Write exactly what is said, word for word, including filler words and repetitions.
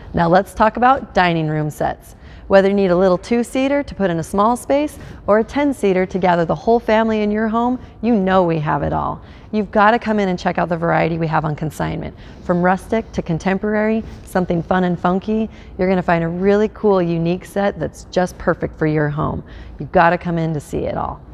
Now let's talk about dining room sets. Whether you need a little two-seater to put in a small space or a ten-seater to gather the whole family in your home, you know we have it all. You've got to come in and check out the variety we have on consignment. From rustic to contemporary, something fun and funky, you're going to find a really cool, unique set that's just perfect for your home. You've got to come in to see it all.